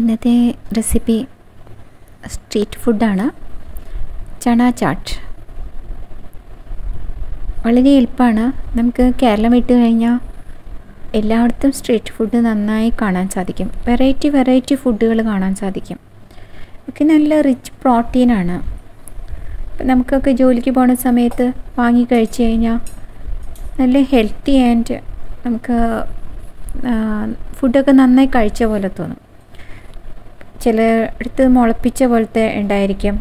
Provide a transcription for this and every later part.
ഇന്നത്തെ recipe street ഫുഡാണ്. ചണ ചാട്ട്. വളരെ എളുപ്പമാണ്. നമുക്ക് കേരളം വിട്ട് കഴിഞ്ഞാൽ എല്ലായിടത്തും സ്ട്രീറ്റ് ഫുഡ് നന്നായി കാണാൻ സാധിക്കും. വെറൈറ്റി ഫുഡുകൾ കാണാൻ സാധിക്കും. ഒക്കെ നല്ല റിച്ച് പ്രോട്ടീനാണ്. നമുക്കൊക്കെ ജോലിക്ക് പോകുന്ന സമയത്ത് വാങ്ങി കഴിച്ച് കഴിഞ്ഞാൽ നല്ല ഹെൽത്തി ആൻഡ് നമുക്ക് ഫുഡൊക്കെ നന്നായി കഴിച്ച പോലെ തോന്നും. ചിലയിടത്ത് മുളപ്പിച്ച പോലത്തെ ഉണ്ടായിരിക്കും,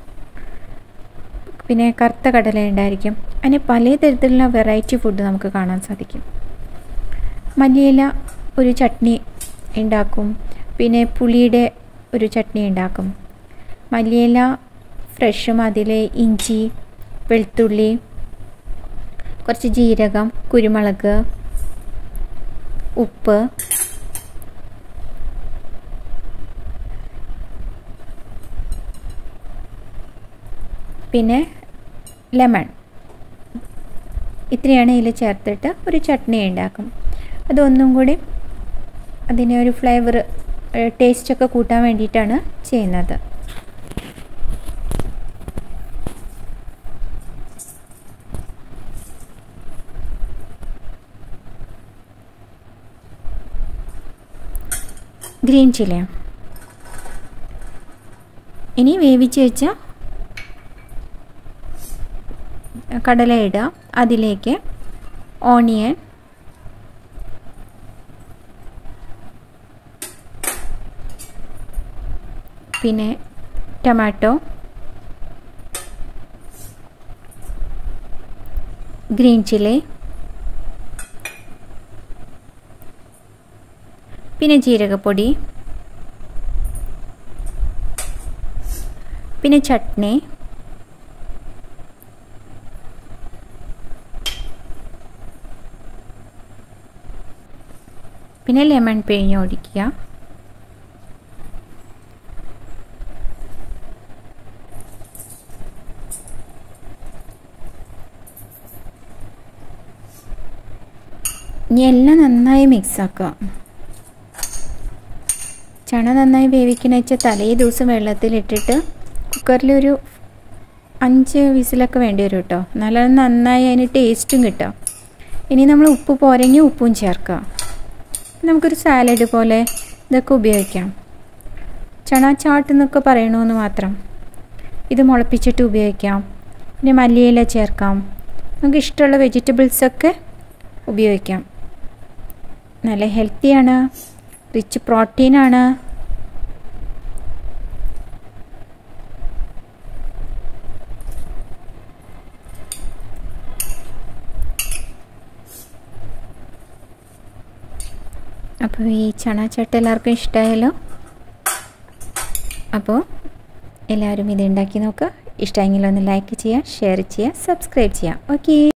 പിന്നെ കറുത്ത കടല ഉണ്ടായിരിക്കും. അങ്ങനെ പല തരത്തിലുള്ള വെറൈറ്റി ഫുഡ് നമുക്ക് കാണാൻ സാധിക്കും. മല്ലിയില ഒരു ചട്നി ഉണ്ടാക്കും, പിന്നെ പുളിയുടെ ഒരു ചട്നി ഉണ്ടാക്കും. മല്ലിയില ഫ്രഷും അതിൽ ഇഞ്ചി, വെളുത്തുള്ളി, കുറച്ച് ജീരകം, കുരുമുളക്, ഉപ്പ്, പിന്നെ ലെമൺ, ഇത്രയാണ് ഇതിൽ ചേർത്തിട്ട് ഒരു ചട്നി ഉണ്ടാക്കും. അതൊന്നും കൂടി അതിനെ ഒരു ഫ്ലേവർ ടേസ്റ്റൊക്കെ കൂട്ടാൻ വേണ്ടിയിട്ടാണ് ചെയ്യുന്നത്. ഗ്രീൻ ചില്ലി ഇനി വേവിച്ച് വെച്ച കടല ഇടുക. അതിലേക്ക് ഓണിയൻ, പിന്നെ ടൊമാറ്റോ, ഗ്രീൻ ചില്ലി, പിന്നെ ജീരകപ്പൊടി, പിന്നെ ചട്നി, പിന്നെ ലെമൺ പിഴിഞ്ഞ് ഒഴിക്കുക. ഇനി എല്ലാം നന്നായി മിക്സാക്കുക. ചണ നന്നായി വേവിക്കണ വെച്ചാൽ തലേ ദിവസം വെള്ളത്തിലിട്ടിട്ട് കുക്കറിലൊരു 5 വിസിലൊക്കെ വേണ്ടി വരും കേട്ടോ. നല്ല നന്നായി അതിന് ടേസ്റ്റും കിട്ടും. ഇനി നമ്മൾ ഉപ്പ് പോരെങ്കിൽ ഉപ്പും ചേർക്കുക. നമുക്കൊരു സാലഡ് പോലെ ഇതൊക്കെ ഉപയോഗിക്കാം. ചണ ചാട്ട് എന്നൊക്കെ പറയണമെന്ന് മാത്രം. ഇത് മുളപ്പിച്ചിട്ട് ഉപയോഗിക്കാം. പിന്നെ മല്ലിയില ചേർക്കാം. നമുക്ക് ഇഷ്ടമുള്ള വെജിറ്റബിൾസൊക്കെ ഉപയോഗിക്കാം. നല്ല ഹെൽത്തിയാണ്, റിച്ച് പ്രോട്ടീനാണ്. അപ്പോൾ ഈ ചണ ചട്ട് എല്ലാവർക്കും ഇഷ്ടമായല്ലോ. അപ്പോൾ എല്ലാവരും ഇത് ഉണ്ടാക്കി നോക്കുക. ഇഷ്ടമെങ്കിൽ ഒന്ന് ലൈക്ക് ചെയ്യുക, ഷെയർ ചെയ്യുക, സബ്സ്ക്രൈബ് ചെയ്യുക. ഓക്കേ.